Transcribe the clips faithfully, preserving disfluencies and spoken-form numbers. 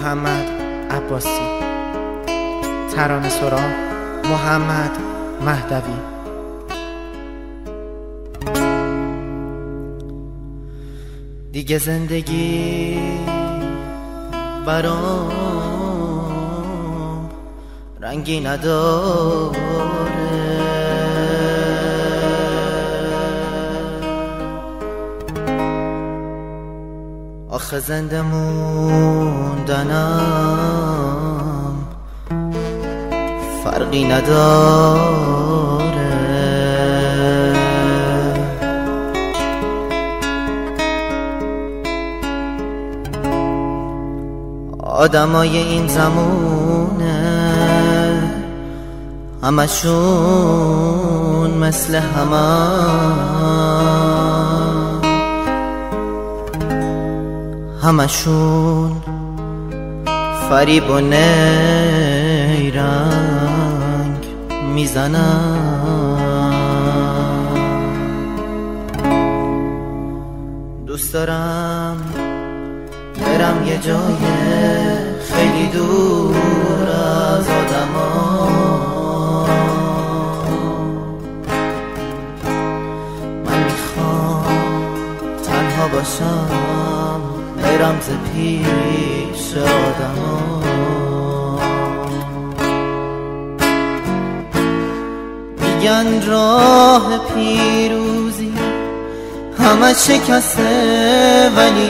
محمد عباسی. ترانه سرا محمد مهدوی. دیگه زندگی برام رنگی نداره، آخه زنده موندنم فرقی نداره. آدمای این زمونه همشون مثل همه، همشون فریب و نیرنگ میزنن. دوست دارم برم یه جای خیلی دور از آدما، من میخوام تنها باشم برم ز پیش آدما. میگن راه پیروزی همه شکسته، ولی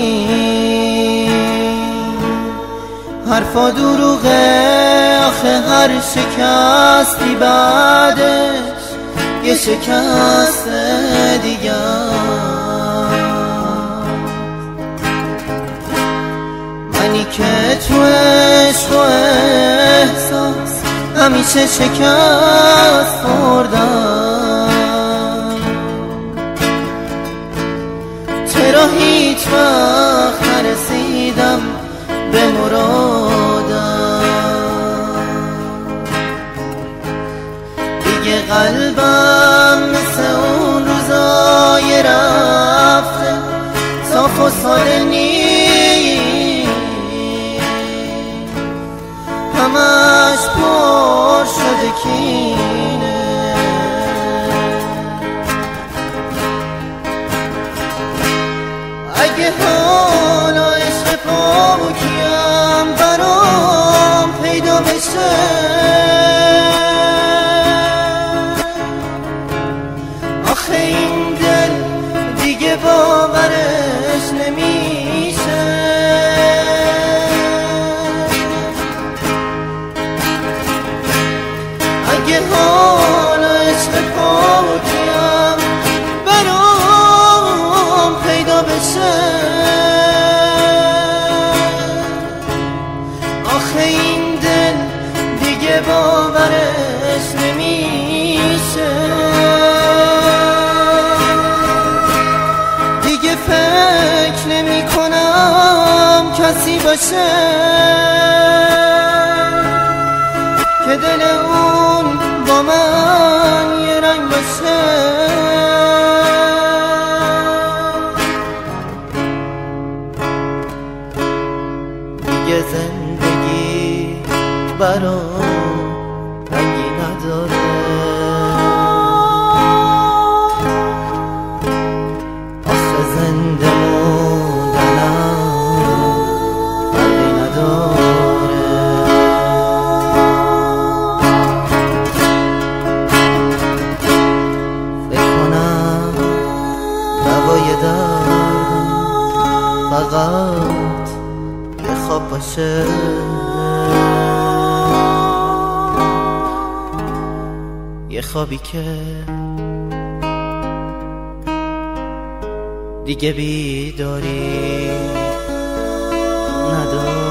این حرفا دروغه. آخه هر شکستی بعدش یه شکست دیگه. منی که تو عشق و احساس همیشه شکست خوردم، چرا هیچ وقت نرسیدم به مرادم؟ دیگه قلبم مثل اون روزای رفته صاف و ساده نیست، همش پر شده کینه. اگه حالا عشق پاکیم برام پیدا بشه، آخه این دل دیگه باورش نمیشه. اگه حالا عشق پاکیم برام پیدا بشه، آخه این دل دیگه باورش نمیشه. دیگه فکر نمی کنم کسی باشه که دل اون با من یه رنگ باشه. دیگه زندگی برام رنگی نداره، آخه زنده موندنم فرقی نداره. فکر کنم دوای دردم فقط یه خواب باشه، یه خوابی که دیگه بیداری نداره.